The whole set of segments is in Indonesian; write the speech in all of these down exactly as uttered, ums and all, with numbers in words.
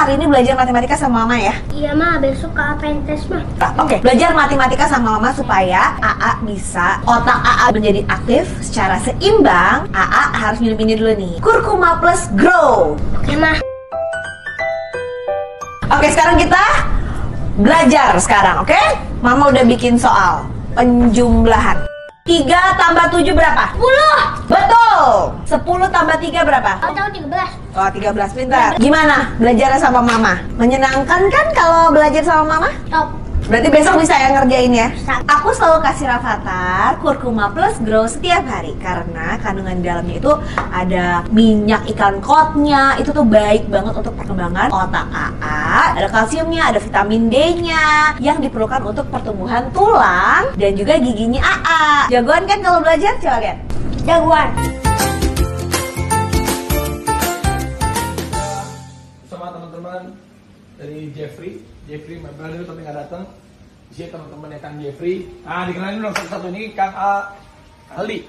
hari ini belajar matematika sama Mama ya? Iya Ma, besok ke Apentes mah. Oke, okay. Belajar matematika sama Mama supaya A A bisa otak A A menjadi aktif secara seimbang. A A harus minum ini dulu nih, Kurkuma Plus Grow. Oke Ma. Oke, sekarang kita belajar sekarang, oke? Mama udah bikin soal penjumlahan. Tiga tambah tujuh berapa? Sepuluh. Betul. Sepuluh tambah tiga berapa? Oh, tahu tiga belas. Oh, tiga belas, pintar. Gimana belajar sama Mama? Menyenangkan kan kalau belajar sama Mama? Top. Berarti besok bisa ya ngerjain ya? Bisa. Aku selalu kasih Rafathar Kurkuma Plus Grow setiap hari karena kandungan di dalamnya itu ada minyak ikan kotnya. Itu tuh baik banget untuk perkembangan otak A A. Ada kalsiumnya, ada vitamin D-nya yang diperlukan untuk pertumbuhan tulang dan juga giginya A A. Jagoan kan kalau belajar? Coba lihat. Jagoan. Sama teman-teman dari Jeffrey, Jeffrey my brother tapi nggak datang. Di sini teman-temannya Kang Jeffrey. Nah, dikenalin dulu satu-satu ini Kang A, Aldi.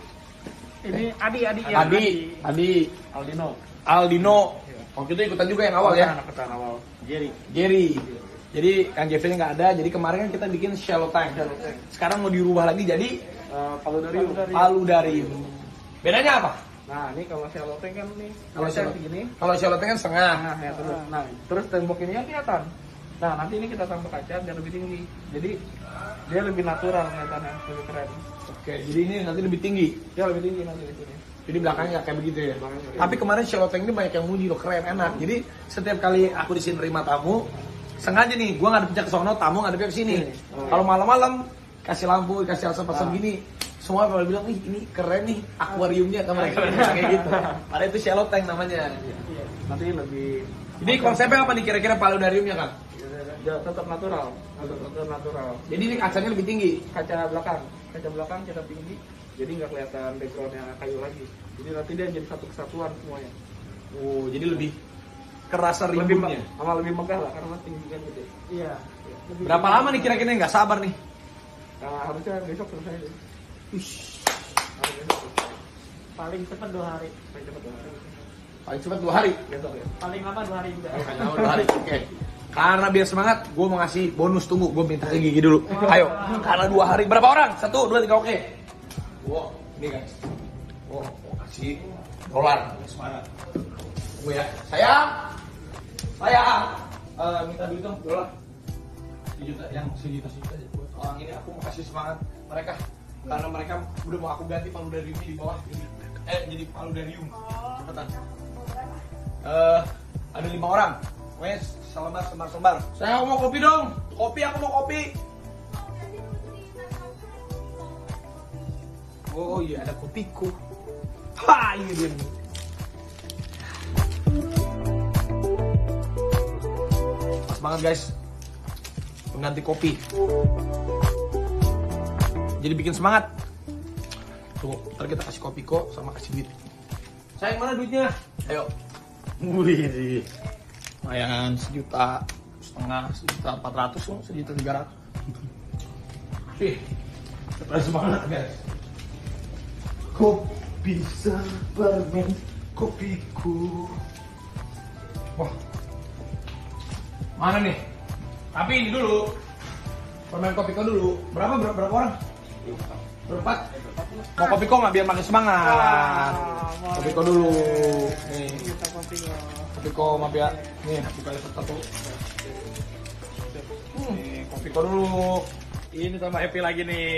Ini Adi, Adi ya. Adi, Adi, Aldino. Aldino. Oh, kita ikutan juga yang awal ya. Anak ketan awal. Jerry. Jerry. Jadi Kang Jeffrey nggak ada. Jadi kemarin kan kita bikin shallow tank. Sekarang mau dirubah lagi jadi Uh, paludarium. paludarium. Bedanya apa? Nah, ini kalau shallow tank kan nih. Kalau biasa shallow- begini. Kalau shallow tank kan setengah. Nah, ya terus. Nah, terus tembok ini kan kelihatan. Nah, nanti ini kita tambah kaca biar lebih tinggi. Jadi dia lebih natural kelihatannya, lebih keren. Oke, jadi ini nanti lebih tinggi. Dia lebih tinggi nanti di sini. Jadi belakangnya nggak kayak begitu ya. Belakangnya kayak Tapi kemarin shallow tank ini banyak yang muji loh, keren, enak. Jadi setiap kali aku di sini terima tamu, sengaja nih, gua ngadep ke sono, tamu ngadep ke sini. Oh. Kalau malam-malam kasih lampu, kasih asap-asap Nah. gini, semua kalau bilang, "Ih, ini keren nih akuariumnya," sama mereka bilang kayak gitu. Padahal itu shallow tank namanya. Iya. Nanti lebih. Jadi konsepnya apa nih kira-kira paludariumnya kan? Ya, tetap natural, tetap, tetap natural. Jadi ini kacanya lebih tinggi. Kaca belakang, kaca belakang kita tinggi, jadi nggak kelihatan backgroundnya kayu lagi. Jadi nanti dia jadi satu kesatuan semuanya. Oh, jadi lebih kerasa Lebih rimbunnya. me- sama lebih megah lah karena tinggi kan gede. Iya. Lebih Berapa lama nih kira-kira nggak sabar nih? Nah, harusnya besok selesai deh. Ush, Harus besok selesai. Paling cepat dua hari, Paling cepat dua hari. paling cepat dua hari. Besok ya. paling lama dua hari juga. Paling lama dua hari. Oke. Karena biar semangat, gue mau ngasih bonus, tunggu, gue minta ke Gigi dulu. Ayo, karena dua hari, berapa orang? Satu, dua, tiga, oke. Wow, ini guys. Wow, mau kasih dolar. Semangat. Tunggu ya. Sayang, sayang, Eh, minta duit dong, dolar. Sejuta, yang sejuta sejuta aja. Buat orang ini aku mau kasih semangat mereka. Karena mereka udah mau aku ganti paludariumnya di bawah ini. Eh, jadi paludarium. Cepetan. Eh, ada lima orang. Wes, selembar, selembar, selembar. Saya mau kopi dong. Kopi, aku mau kopi. Oh iya, ada kopiku. Ha, ini dia nih. Pas banget guys. Pengganti kopi. Jadi bikin semangat. Tunggu, ntar kita kasih kopi kok sama kasih duit. Sayang, mana duitnya? Ayo. Wih, lumayan sejuta setengah, sejuta empat ratus, sejuta tiga ratus. Ih, kita semangat guys. Kopi Superman, kopiku. Wah, mana nih? Tapi ini dulu, permen kopi kau dulu. Berapa berapa, berapa orang? Berempat. Mau kopi kau nggak biar makin semangat? Kopi kau dulu. Nih. Kita kopi ya. Kopi kau maaf ya. Nih, buka satu. Hmm, kopi kau dulu. Ini sama Happy lagi nih.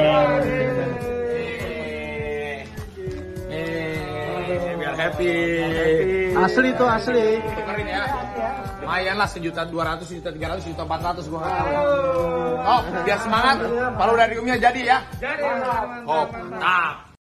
Eh, biar happy. Asli tuh asli. Tukerin ya. Lumayan lah sejuta dua ratus, sejuta tiga ratus, sejuta empat ratus gua nggak tahu. Oh, biar semangat. Paludariumnya jadi ya. Jadi. Oh, mantap.